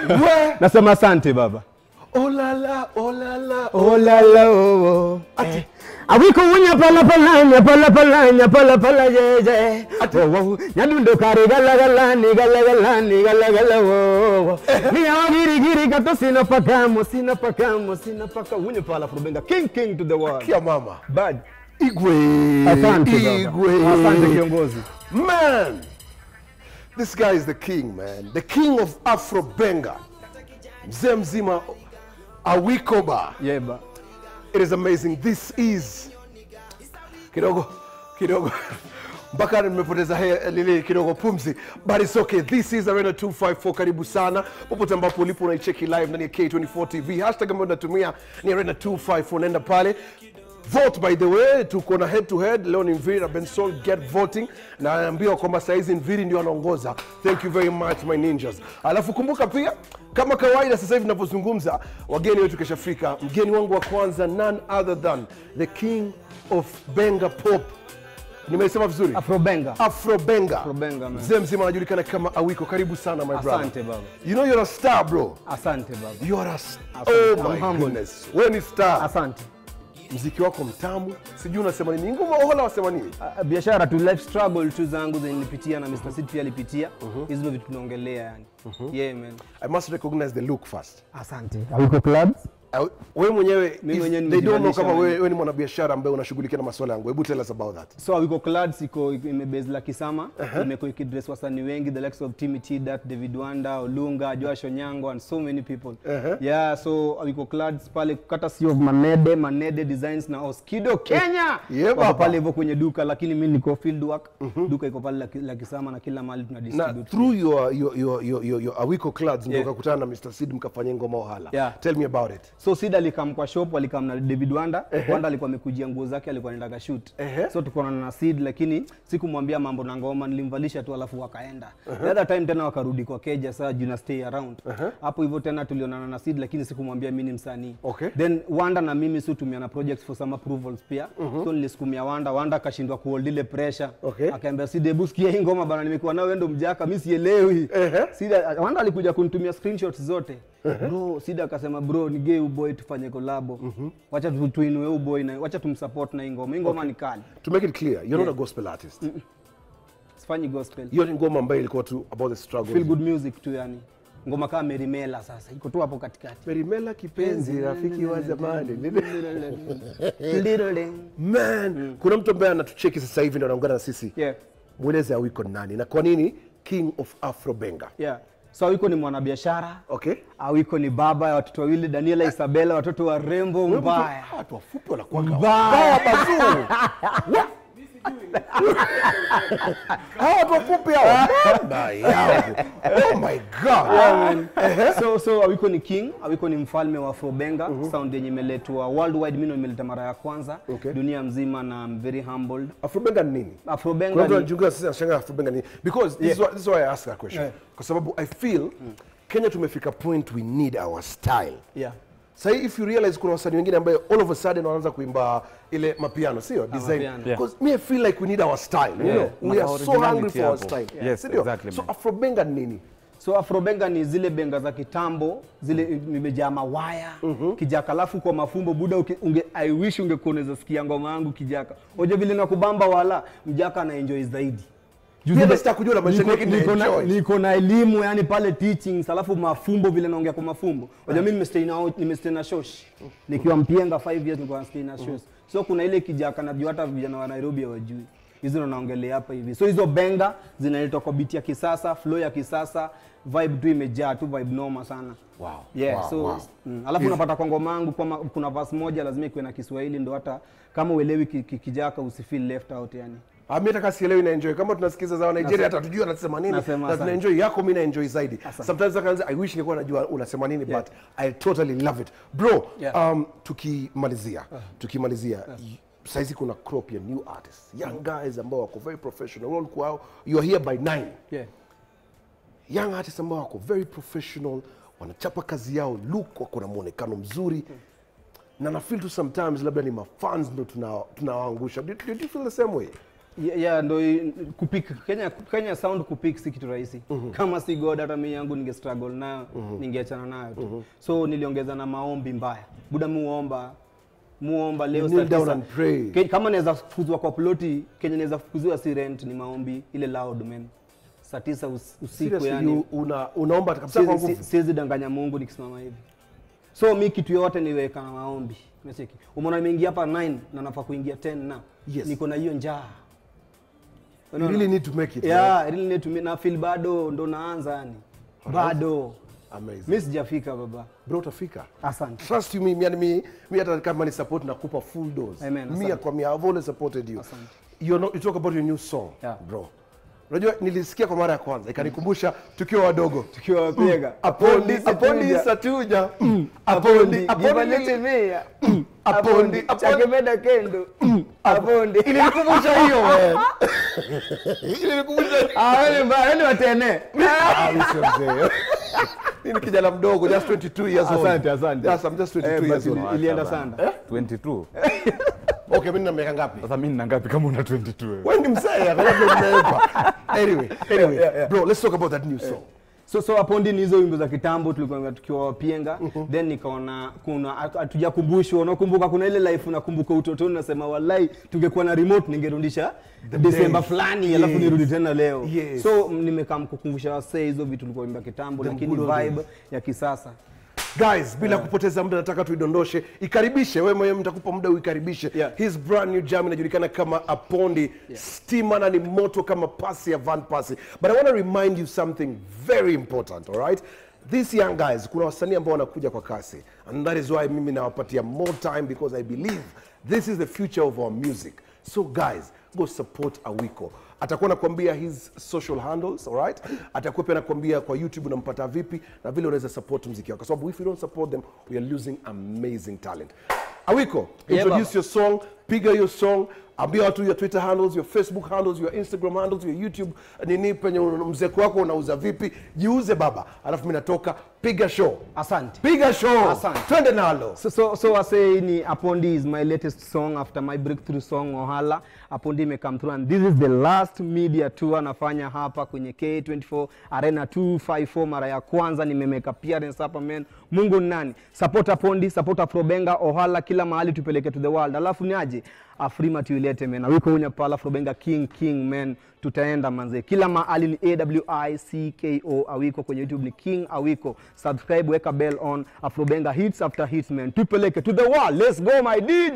Nasema asante baba. Oh la la, oh la la, oh la la, oh. Awiko unya pala jeje. Nyadundo kare gala wo. Ni awagiri giri kato sina pakamo unya pala Afrobenga king to the world. Kia mama. Bad. Igwe. Asante kiongozi. Man. This guy is the king, man. The king of Afrobenga. Mzee mzima Awikoba. Yeah, ba. It is amazing. This is kidogo mpaka nimepoteza lile kidogo pumzi, but it's okay. This is Arena 254. Karibu sana popote ambapo ulipo unaicheki live ndani ya K24 TV. Hashtag ambayo natumia ni Arena 254. Nenda pale vote. By the way, tuko na head to head leo. Ni Mviri na Bensoul. Get voting. Na naambiwa kwamba saizi Mviri ndio anaongoza. Thank you very much my ninjas. Alafu kumbuka pia kama kawaida sasa hivi ninapozungumza wageni wetu kesho Afrika, mgeni wangu wa kwanza none other than the king of Benga pop. Nimesema vizuri? Afrobenga. Afrobenga. Man. Mzee mzima anajulikana kama Awiko. Karibu sana my brother. Asante baba. You know you're a star bro. Asante baba. You are a star. Oh my goodness. Wewe ni star. Asante. Muziki wako mtamu. Sijui unasema nini. Ngoma hola wasema nini? Biashara tu, life struggle tu zangu nilipitia na Mr. Sid pia alipitia. Hizo ndio vitu tunaongelea yani. Yeah man. I must recognize the look first. Asante. Awiko Clubs. Wewe mwenyewe they don't know kama wewe ni mwanabiashara ambaye unashughulikia na masuala yangu. Hebu tell us about that. So Awiko Clubs iko imebase la Kisama. Imekuwa ikidress wasanii wengi, the likes of Timmy T, that David Wanda, Olunga, Josh Onyango and so many people. Yeah, so Awiko Clubs pale kata sio Manede Designs na Oskido Kenya. Yeah, pale hivyo kwenye duka, lakini mimi niko field work. Duka iko pale la Kisama na kila mahali tuna distribute. Na through your Awiko Clubs ndio ukakutana na Mr. Sid mkafanya ngoma Ohala. Tell me about it. So Sid alikam kwa shop, alikam na David Wanda. Wanda alikuwa amekujia nguo zake, alikuwa anaenda shoot. So tukaona na Sid, lakini sikumwambia mambo na ngoma, nilimvalisha tu alafu wakaenda. The other time tena wakarudi kwa keja, sasa juna stay around. Hapo hivyo tena tulionana na Sid, lakini sikumwambia mimi ni msanii. Then Wanda na mimi sisi tumiana projects for some approvals pia. So nilisukumia Wanda akashindwa kuhold ile pressure. Akaambia Sid, hebu sikia hii ngoma bana, nimekuwa nao endo mjaka, mimi sielewi. Sid Wanda alikuja kunitumia screenshots zote. Bro, Sid akasema bro, ni gay boy tufanye collab. Wacha tuinue huyu boy na wacha tumsupport na ngoma. Ngoma ni kali. To make it clear, you're not a gospel artist. Sifanyi gospel. You're ngoma ambayo ilikuwa tu about the struggle. Feel good music tu yani. Ngoma kama Merimela sasa iko tu hapo katikati. Merimela kipenzi rafiki wa zamani. Man, kuna mtu ambaye anatucheki sasa hivi ndio anaungana na sisi. Mweleze Awiko nani na kwa nini King of Afrobenga? So Awiko ni mwanabiashara. Awiko ni baba ya watoto wawili, Daniela Isabella, watoto wa rembo mbaya. Watu wafupi wanakuwa mbaya bazuri. Watu wafupi hao. Oh my god. So Awiko ni king, Awiko ni mfalme wa Afrobenga. Sound yenye imeletwa worldwide, mimi nimeleta mara ya kwanza dunia mzima na I'm very humbled. Afrobenga ni nini? Afrobenga ni junga sasa shanga Afrobenga ni because this is why I ask that question. Kwa sababu I feel Kenya tumefika point we need our style. So if you realize kuna wasanii wengine ambaye all of a sudden wanaanza kuimba ile mapiano, sio design, because me I feel like we need our style, you know, we are so hungry for our style. Exactly. So Afrobenga nini? So Afrobenga ni zile benga za kitambo, zile nimejaa mawaya, kijaka alafu kwa mafumbo buda I wish ungekuoneza sikia ngoma yangu kijaka. Oje vile nakubamba wala mjaka na enjoy zaidi. Niko na elimu yani pale teachings, alafu mafumbo vile naongea kwa mafumbo. Oje mimi nimestay na shosh. Nikiwa Mpienga 5 years nilikuwa stay na shosh. So kuna ile kijaka na hata vijana wa Nairobi hawajui. Hizo naongelea hapa hivi. So hizo benga zinaletwa kwa beat ya kisasa, flow ya kisasa, vibe tu imejaa tu, vibe noma sana. Alafu unapata kwa ngoma yangu kuna verse moja lazima iwe na Kiswahili ndio hata kama uelewi kijaka usifeel left out yani. Mimi nataka sielewi na enjoy. Kama tunasikiza za Nigeria hata tujue anasema nini. Na tuna enjoy yako, mimi na enjoy zaidi. Sometimes I wish ningekuwa najua unasema nini, but I totally love it. Bro, tukimalizia saizi kuna crop ya new artists, young guys ambao wako very professional. Roll kwao, you are here by 9. Young artists ambao wako very professional, wanachapa kazi yao, look wako na muonekano mzuri. Na na feel to sometimes labda ni mafans ndio tunawaangusha. Do you feel the same way? Yeah, ndo kupik Kenya sound kupik si kitu rahisi. Kama si God hata mimi yangu ninge struggle nayo, ningeachana nayo tu. So niliongeza na maombi mbaya. Buda muomba leo kneel down and pray. Kama naweza kufukuzwa kwa ploti, Kenya naweza kufukuzwa si rent ni maombi ile loud man. Saa 9 usiku yani unaomba kabisa kwa nguvu. Siwezi danganya Mungu nikisimama hivi. So mimi kitu yote niweka na maombi. Unacheki. Umeona nimeingia hapa 9 na nafaa kuingia 10 na. Yes. Niko na hiyo njaa. You really need to make it. Yeah, I really need to na feel bado ndo naanza yani. Bado. Amazing. Mimi sijafika baba. Bro utafika. Asante. Trust you me, mimi hata kama ni support nakupa full dose. Amen, Mia kwa mia, I've always supported you. Asante. You talk about your new song, Yeah. bro. Unajua nilisikia kwa mara ya kwanza ikanikumbusha tukiwa wadogo. Tukiwa wapiga. Apondi satuja. Apondi givanetemea. Apondi chakemeda kendo. Apondi. Ilinikumbusha hiyo man. Ilinikumbusha. Wewe watene. Sio mzee. Mimi kijana mdogo, just 22 years old. Asante. Yes, I'm just 22 years old. Ilienda sana. 22. Okay, mimi nina miaka ngapi? Sasa mimi nina ngapi kama una 22 wewe? Wewe ni mzee, anyway, bro, let's talk about that new song. So Apondi ni hizo wimbo za kitambo tulikuwa tukiwa wapienga, then nikaona kuna hatujakumbushwa. Unakumbuka kuna ile life unakumbuka utotoni unasema wallahi tungekuwa na remote ningerudisha December fulani alafu nirudi tena leo. Yes. So nimekaa kukumbusha wasee hizo vitu tulikuwa imba kitambo lakini vibe ya kisasa. Guys, bila kupoteza muda nataka tuidondoshe. Ikaribishe wewe mwenyewe, mtakupa muda uikaribishe. His brand new jam inajulikana kama Apondi. Stima na ni moto kama pasi ya Van Persie. But I want to remind you something very important, all right? These young guys, kuna wasanii ambao wanakuja kwa kasi. And that is why mimi nawapatia more time because I believe this is the future of our music. So guys, go support Awiko. Atakuwa nakwambia his social handles, all right? Atakuwa pia nakwambia kwa YouTube unampata vipi na vile unaweza support muziki wake. Kwa sababu if you don't support them, we are losing amazing talent. Awiko, introduce your song, piga your song, ambia watu your Twitter handles, your Facebook handles, your Instagram handles, your YouTube, nini penye mziki wako unauza vipi, jiuze baba. Alafu mimi natoka, piga show. Asante. Piga show. Asante. Twende nalo. So I say ni Apondi is my latest song after my breakthrough song Ohala. Apondi may come through and this is the last media tour nafanya hapa kwenye K24 Arena 254 mara ya kwanza nimemeka appearance hapa man. Mungu ni nani? Support Apondi, support Afrobenga, Ohala kila mahali tupeleke to the world. Alafu ni aje? Afrima tuilete man. Awiko unya pala Afrobenga king man. Tutaenda manze. Kila mahali ni AWICKO Awiko kwenye YouTube ni King Awiko. Subscribe, weka bell on. Afrobenga hits after hits man. Tupeleke to the world. Let's go my DJ.